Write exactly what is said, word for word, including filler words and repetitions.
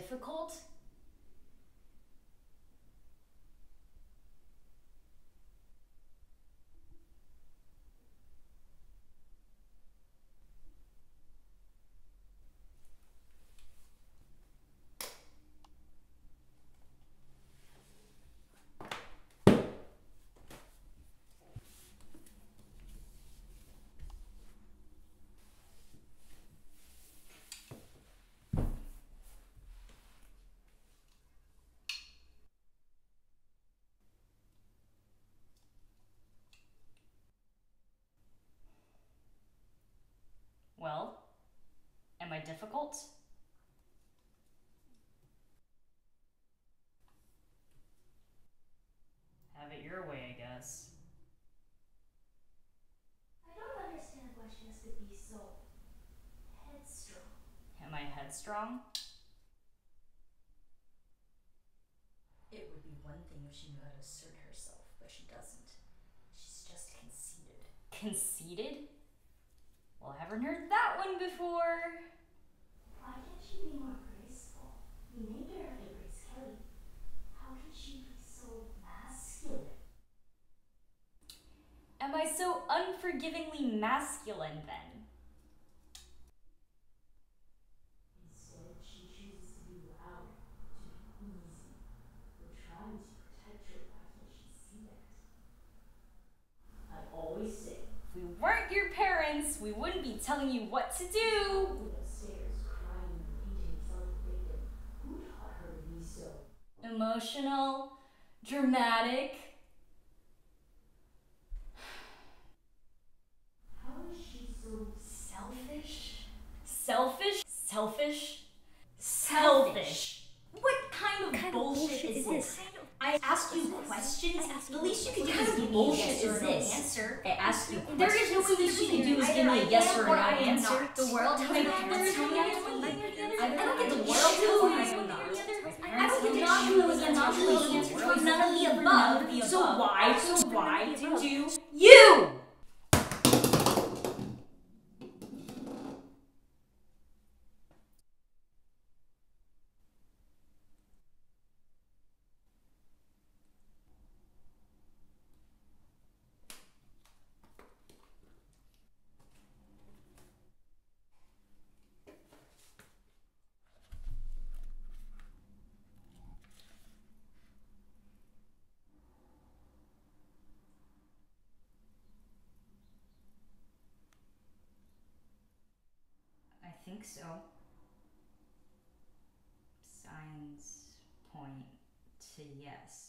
difficult? Well, am I difficult? Have it your way, I guess. I don't understand why she has to be so headstrong. Am I headstrong? It would be one thing if she knew how to assert herself, but she doesn't. She's just conceited. Conceited? Well, I haven't heard that one before. Why can't she be more graceful? We named her after Grace Kelly. How can she be so masculine? Am I so unforgivingly masculine then? Instead, she chooses to be loud, to be easy. We're trying to protect her. Why can't she see that? I always say, If we weren't your parents, we wouldn't be telling you what to do. upstairs crying and painting herself a victim. Who taught her to be so? Emotional, dramatic. How is she so Selfish? Selfish? Selfish? Selfish. What kind of bullshit, is this? I asked you questions. The least you could do is give me a yes or no answer. I asked you questions. There is no thing you can do is give me a yes or no answer. The world tells my parents tell me I am one thing or the other. I don't get the world tells me I am one thing or the other. I don't get to choose and not choose choose none of the above. So why, so why do you? I think so. Signs point to yes.